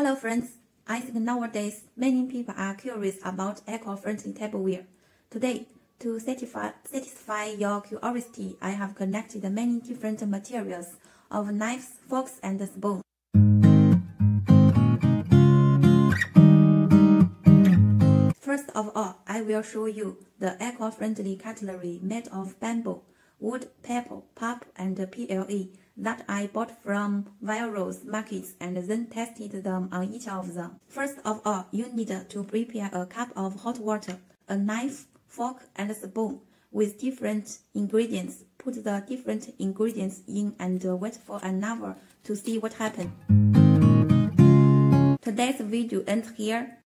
Hello friends, I think nowadays many people are curious about eco-friendly tableware. Today, to satisfy your curiosity, I have collected many different materials of knives, forks and spoons. First of all, I will show you the eco-friendly cutlery made of bamboo, wood, paper, pulp and PLA that I bought from various markets and then tested them on each of them. First of all, you need to prepare a cup of hot water, a knife, fork and spoon with different ingredients. Put the different ingredients in and wait for an hour to see what happens. Today's video ends here.